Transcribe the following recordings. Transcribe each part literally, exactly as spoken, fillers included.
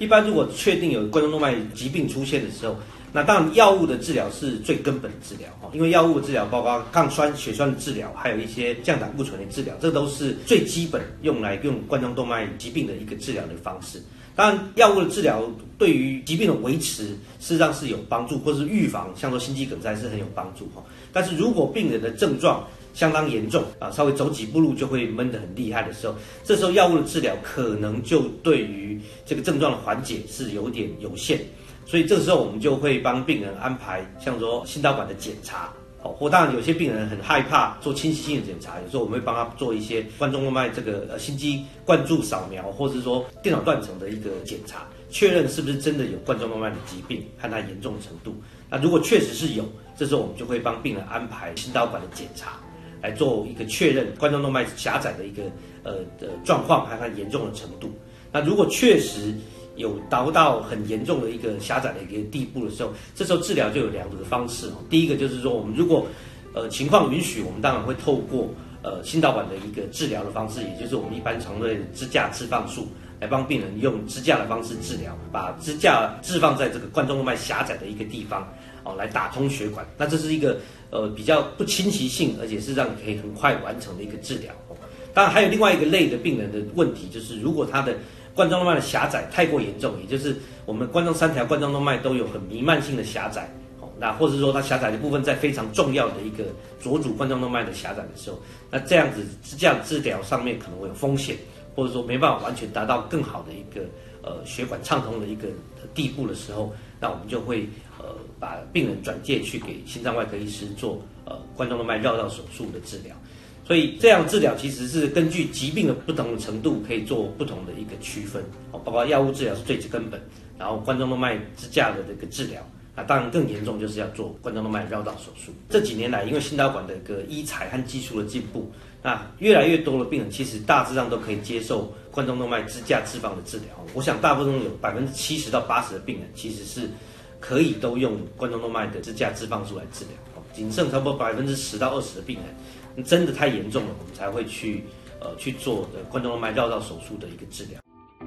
一般如果确定有冠状动脉疾病出现的时候，那当然药物的治疗是最根本的治疗哈，因为药物的治疗包括抗酸血栓的治疗，还有一些降胆固醇的治疗，这都是最基本用来用冠状动脉疾病的一个治疗的方式。当然，药物的治疗对于疾病的维持事实上是有帮助，或是预防，像说心肌梗塞是很有帮助哈。但是如果病人的症状相当严重啊，稍微走几步路就会闷得很厉害的时候，这时候药物的治疗可能就对于这个症状的缓解是有点有限，所以这个时候我们就会帮病人安排像说心导管的检查。哦，或当然有些病人很害怕做侵袭性的检查，有时候我们会帮他做一些冠状动脉这个呃心肌灌注扫描，或者是说电脑断层的一个检查，确认是不是真的有冠状动脉的疾病和它严重程度。那如果确实是有，这时候我们就会帮病人安排心导管的检查，来做一个确认冠状动脉狭窄的一个呃的状况和它严重的程度。那如果确实有达到很严重的一个狭窄的一个地步的时候，这时候治疗就有两个方式。第一个就是说，我们如果呃情况允许，我们当然会透过呃心导管的一个治疗的方式，也就是我们一般常规的支架置放术，来帮病人用支架的方式治疗，把支架置放在这个冠状动脉狭窄的一个地方，哦，来打通血管。那这是一个呃比较不侵袭性，而且是让可以很快完成的一个治疗。当然还有另外一个类的病人的问题，就是如果他的冠状动脉的狭窄太过严重，也就是我们冠状三条冠状动脉都有很弥漫性的狭窄，哦，那或者说它狭窄的部分在非常重要的一个左主冠状动脉的狭窄的时候，那这样子支架治疗上面可能会有风险，或者说没办法完全达到更好的一个呃血管畅通的一个地步的时候，那我们就会呃把病人转介去给心脏外科医师做呃冠状动脉绕道手术的治疗。所以这样治疗其实是根据疾病的不同的程度，可以做不同的一个区分，哦，包括药物治疗是最根本，然后冠状动脉支架的这个治疗，啊，当然更严重就是要做冠状动脉绕道手术。这几年来，因为心导管的一个医材和技术的进步，那越来越多的病人其实大致上都可以接受冠状动脉支架置放的治疗。我想大部分有百分之七十到八十的病人其实是可以都用冠状动脉的支架置放术来治疗，仅剩差不多百分之十到二十的病人。真的太严重了，我们才会去呃去做的冠状动脉绕道手术的一个治疗。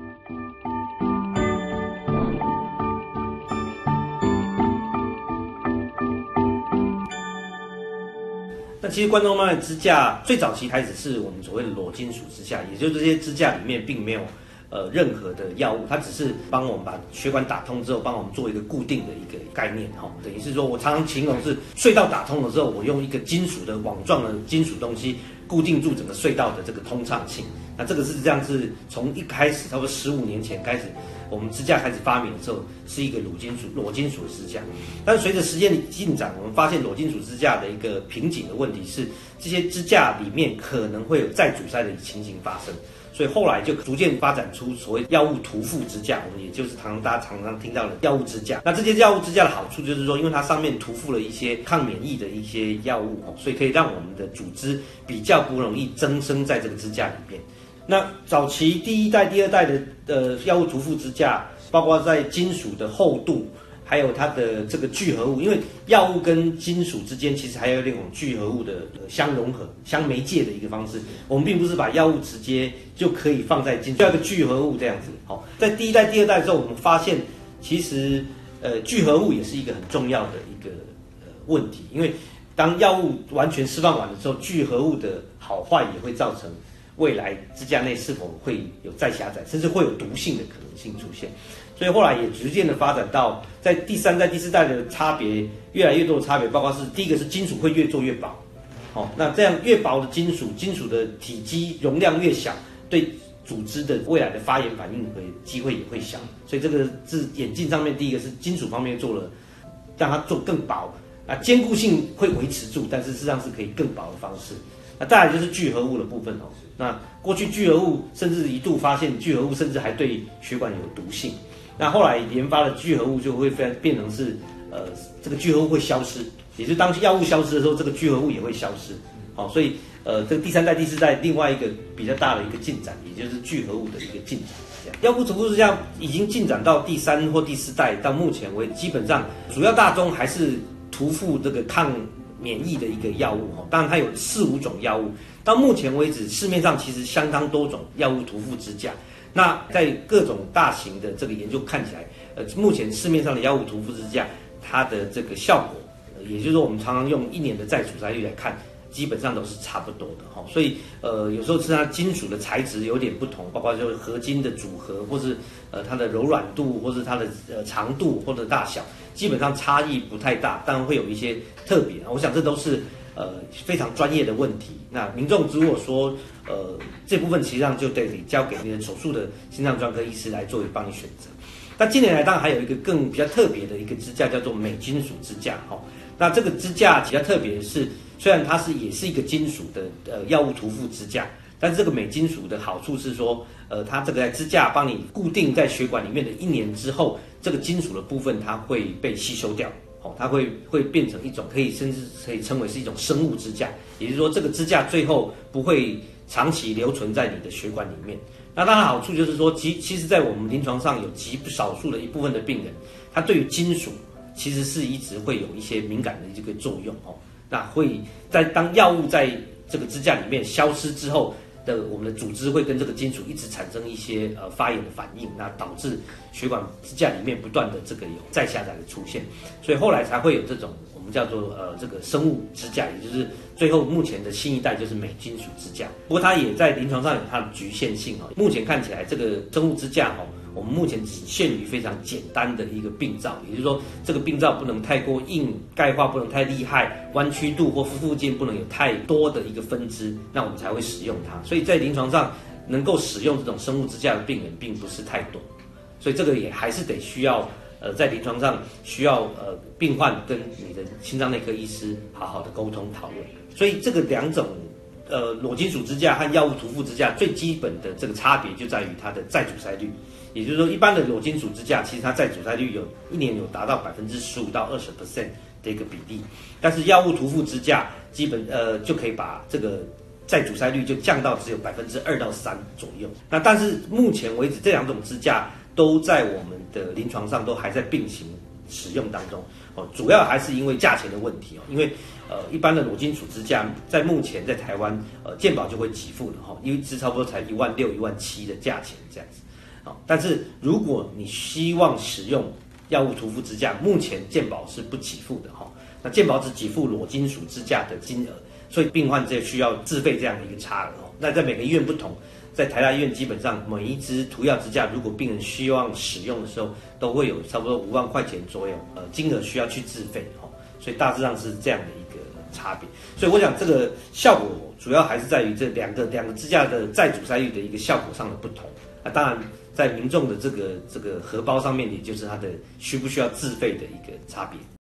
那其实冠状动脉支架最早期开始是我们所谓的裸金属支架，也就是这些支架里面并没有呃任何的药物，它只是帮我们把血管打通之后，帮我们做一个固定的一个概念哈，等于是说我常常形容是隧道打通了之后，我用一个金属的网状的金属东西固定住整个隧道的这个通畅性。那这个是这样，是从一开始差不多十五年前开始，我们支架开始发明的时候是一个裸金属裸金属的支架，但是随着时间的进展，我们发现裸金属支架的一个瓶颈的问题是，这些支架里面可能会有再阻塞的情形发生。所以后来就逐渐发展出所谓药物涂覆支架，我们也就是常常大家常常听到的药物支架。那这些药物支架的好处就是说，因为它上面涂覆了一些抗免疫的一些药物，所以可以让我们的组织比较不容易增生在这个支架里面。那早期第一代、第二代的呃药物涂覆支架，包括在金属的厚度，还有它的这个聚合物，因为药物跟金属之间其实还有那种聚合物的相融合、相媒介的一个方式。我们并不是把药物直接就可以放在金属，需要一个聚合物这样子。好，在第一代、第二代的时候，我们发现其实呃聚合物也是一个很重要的一个呃问题，因为当药物完全释放完的时候，聚合物的好坏也会造成未来支架内是否会有再狭窄，甚至会有毒性的可能性出现。所以后来也逐渐的发展到，在第三代、第四代的差别越来越多的差别，包括是第一个是金属会越做越薄，哦，那这样越薄的金属，金属的体积容量越小，对组织的未来的发炎反应的机会也会小。所以这个是演进上面第一个是金属方面做了，让它做更薄，啊，坚固性会维持住，但是事实上是可以更薄的方式。那再来就是聚合物的部分哦，那过去聚合物甚至一度发现聚合物甚至还对血管有毒性。那后来研发的聚合物就会变成是，呃，这个聚合物会消失，也就是当药物消失的时候，这个聚合物也会消失。好，所以呃，这个第三代、第四代另外一个比较大的一个进展，也就是聚合物的一个进展。这样，药物涂覆支架已经进展到第三或第四代，到目前为止，基本上主要大宗还是涂覆这个抗免疫的一个药物哦，当然它有四五种药物，到目前为止市面上其实相当多种药物涂覆支架。 那在各种大型的这个研究看起来，呃，目前市面上的药物涂敷支架，它的这个效果，呃、也就是说我们常常用一年的再阻塞率来看，基本上都是差不多的哈。所以呃，有时候是它金属的材质有点不同，包括就是合金的组合，或是呃它的柔软度，或是它的呃长度或者大小，基本上差异不太大，当然会有一些特别。我想这都是呃非常专业的问题。那民众如果说呃这部分实际上就得交给你的手术的心脏专科医师来作为帮你选择。那近年来当然还有一个更比较特别的一个支架，叫做镁金属支架哈。那这个支架比较特别的是，虽然它是也是一个金属的呃药物涂敷支架，但是这个镁金属的好处是说，呃，它这个在支架帮你固定在血管里面的一年之后，这个金属的部分它会被吸收掉，哦，它会会变成一种可以甚至可以称为是一种生物支架，也就是说这个支架最后不会长期留存在你的血管里面。那它的好处就是说，其其实在我们临床上有极少数的一部分的病人，他对于金属其实是一直会有一些敏感的这个作用哦。那会在当药物在这个支架里面消失之后的，我们的组织会跟这个金属一直产生一些呃发炎的反应，那导致血管支架里面不断的这个有再下载的出现，所以后来才会有这种我们叫做呃这个生物支架，也就是最后目前的新一代就是镁金属支架。不过它也在临床上有它的局限性哈。目前看起来这个生物支架哈，我们目前只限于非常简单的一个病灶，也就是说这个病灶不能太过硬，钙化不能太厉害，弯曲度或附近不能有太多的一个分支，那我们才会使用它。所以在临床上能够使用这种生物支架的病人并不是太多，所以这个也还是得需要呃在临床上需要呃病患跟你的心脏内科医师好好的沟通讨论。所以这个两种呃裸金属支架和药物涂敷支架最基本的这个差别就在于它的再阻塞率。也就是说，一般的裸金属支架，其实它再阻塞率有一年有达到百分之十五到二十 percent 的一个比例，但是药物涂敷支架基本呃就可以把这个再阻塞率就降到只有百分之二到三左右。那但是目前为止，这两种支架都在我们的临床上都还在并行使用当中哦，主要还是因为价钱的问题哦，因为呃一般的裸金属支架在目前在台湾呃健保就会给付的哈、哦，一支差不多才一万六、一万七的价钱这样子。但是如果你希望使用药物涂敷支架，目前健保是不给付的哈。那健保只给付裸金属支架的金额，所以病患这需要自费这样的一个差额哦。那在每个医院不同，在台大医院基本上每一支涂药支架，如果病人希望使用的时候，都会有差不多五万块钱左右，呃，金额需要去自费哈。所以大致上是这样的一个差别。所以我想这个效果主要还是在于这两个两个支架的再阻塞率的一个效果上的不同。那当然，在民众的这个这个荷包上面，也就是它的需不需要自费的一个差别。